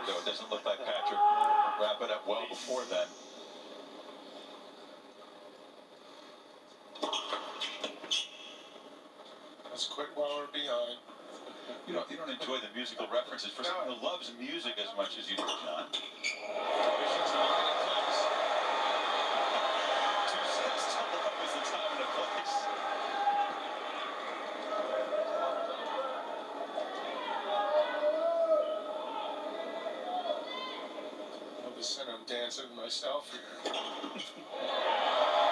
though. It doesn't look like Patrick wrapped it up well before then. Let's quit while we're behind. You don't enjoy the musical references for someone who loves music as much as you do, John. 2 sets to love is the time and the place. All of a sudden I'm dancing with myself here.